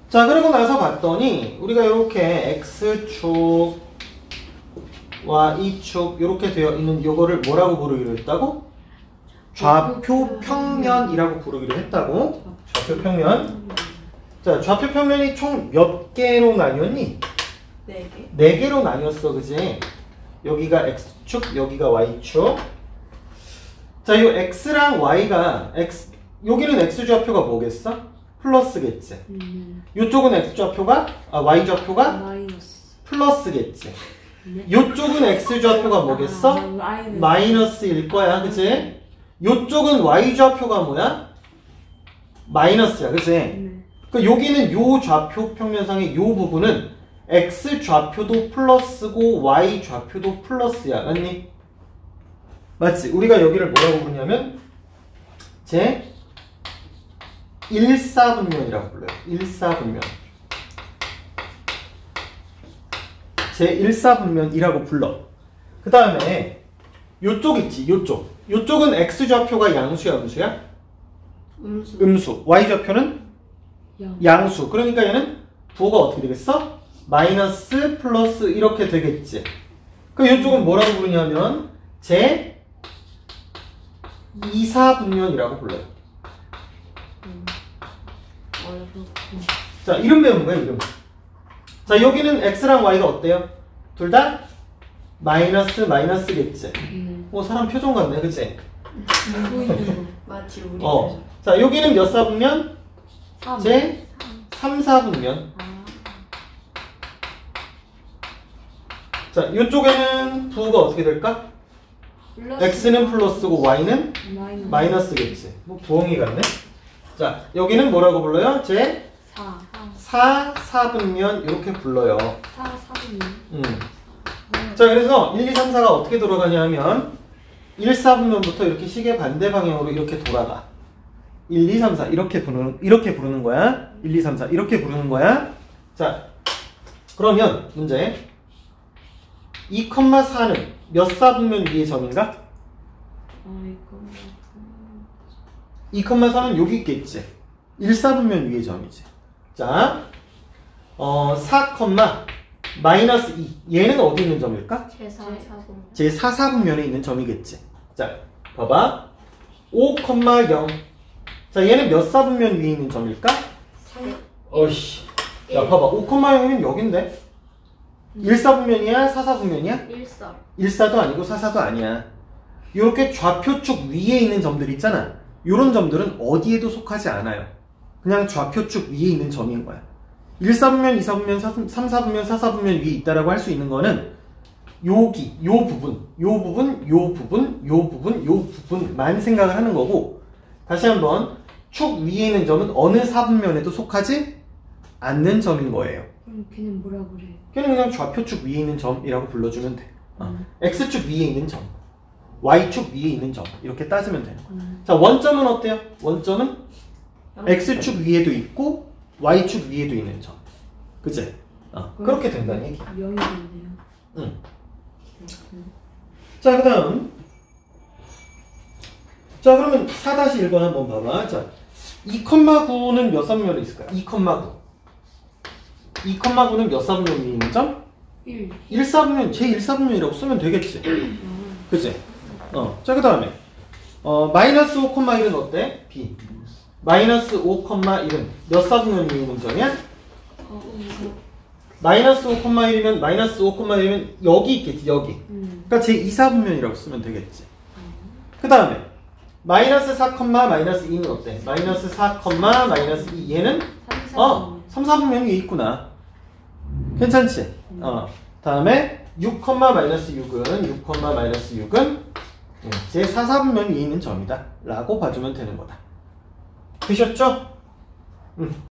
자, 그러고 나서 봤더니 우리가 이렇게 x축, y축 이렇게 되어 있는 요거를 뭐라고 부르기로 했다고? 좌표 평면이라고 부르기로 했다고. 좌표 평면. 자, 좌표 평면이 총 몇 개로 나뉘었니? 4개. 4개로 나뉘었어, 그지? 여기가 x축, 여기가 y축. 자, 이 x랑 y가 여기는 x좌표가 뭐겠어? 플러스겠지. 이쪽은 x좌표가 y좌표가 마이너스. 플러스겠지. 이쪽은 x좌표가 뭐겠어? 마이너스일 거야, 그치? 이쪽은 y좌표가 뭐야? 마이너스야, 그치? 그 여기는 요 좌표 평면상의 요 부분은 x좌표도 플러스고 y좌표도 플러스야, 맞니? 맞지? 우리가 여기를 뭐라고 부르냐면 제 1사분면이라고 불러요. 1사분면. 제 1사분면이라고 불러. 그 다음에 요쪽 있지, 요쪽. 요쪽은 x좌표가 양수야, 음수야? 음수. y좌표는 양수. 그러니까 얘는 부호가 어떻게 되겠어? 마이너스 플러스 이렇게 되겠지. 그럼 이쪽은 뭐라고 부르냐면 제 2사분면이라고 불러요. 자, 이름 배우는 거야, 이름. 자, 여기는 x랑 y가 어때요? 둘 다 마이너스겠지. 사람 표정 같네, 그치? 마치 우리 자, 여기는 몇 사분면? 제 3사분면. 자, 이쪽에는 부호가 어떻게 될까? x는 플러스고 y는 마이너스겠지. 뭐 부엉이 같네. 자, 여기는 뭐라고 불러요? 제 4사분면 이렇게 불러요. 4사분면. 자, 그래서 1, 2, 3, 4가 어떻게 돌아가냐 하면 1사분면부터 이렇게 시계 반대 방향으로 이렇게 돌아가. 1, 2, 3, 4 이렇게 부르는 거야. 1, 2, 3, 4 이렇게 부르는 거야. 자, 그러면 문제 2,4는 몇 사분면 위의 점인가? 2,4는 여기 있겠지. 1사분면 위의 점이지. 자, 4, 마이너스 2. 얘는 어디 있는 점일까? 제 4사분면에 있는 점이겠지. 자, 봐봐. 5,0. 자, 얘는 몇 사분면 위에 있는 점일까? 어이씨. 야, 봐봐. 5,0은 여긴데. 1사분면이야? 4사분면이야? 1사도 아니고 4사도 아니야. 이렇게 좌표축 위에 있는 점들 있잖아. 이런 점들은 어디에도 속하지 않아요. 그냥 좌표축 위에 있는 점인 거야. 1사분면, 2사분면, 3사분면, 4사분면 위에 있다라고 할 수 있는 거는 여기, 요 부분, 요 부분, 요 부분, 요 부분, 요 부분만 생각을 하는 거고, 다시 한번 축 위에 있는 점은 어느 사분면에도 속하지 않는 점인 거예요. 그럼 걔는 뭐라 그래? 걔는 그냥 좌표축 위에 있는 점이라고 불러주면 돼. x축 위에 있는 점, y축 위에 있는 점 이렇게 따지면 돼요. 자, 원점은 어때요? 원점은 x축 위에도 있고 y축 위에도 있는 점. 그치? 그렇게 된다는 얘기. 0이 됐네요. 응. 자, 그 다음. 자, 그러면 4-1번 한번 봐봐. 자, 2,9는 몇 사분면에 있을까요? 2,9. 2,9는 몇 사분면 위에 있는 점? 1사분면, 제 1사분면이라고 쓰면 되겠지. 그치? 자, 그 다음에 마이너스 5,1은 어때? B. 마이너스 5,1은 몇 사분면 위에 있는 점이야? 마이너스 5,1이면 마이너스 5,1이면 여기 있겠지, 여기. 그러니까 제 2사분면이라고 쓰면 되겠지. 그 다음에 마이너스 4, 마이너스 2는 어때? 마이너스 4, 마이너스 2 얘는 3사분면 위에 있구나. 괜찮지? 다음에 6, 마이너스 6은 6, 마이너스 6은 제 4사분면 위에 있는 점이다 라고 봐주면 되는 거다. 되셨죠?